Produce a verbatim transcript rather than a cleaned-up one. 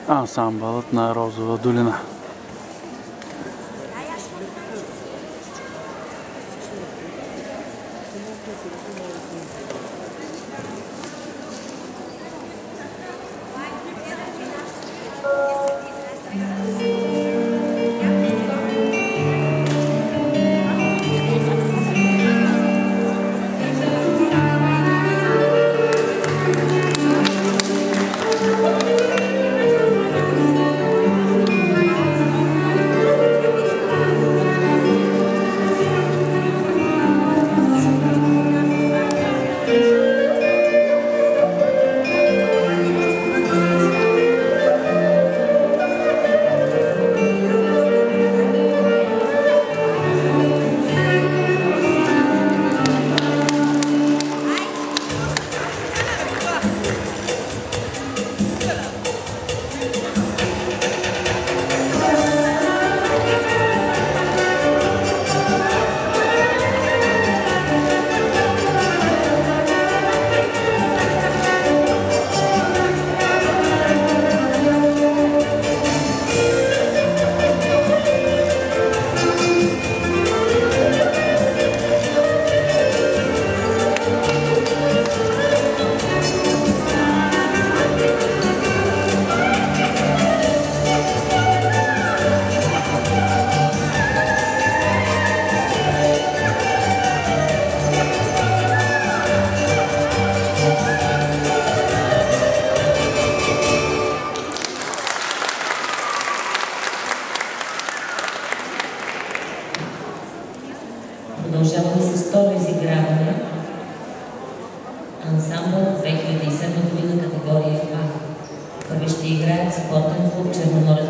ансамбълът на Розова долина. Продължаваме с второ изиграване. Ансамбъл две хиляди и седма година, категория А. Първи ще играят спортен клуб Черноморец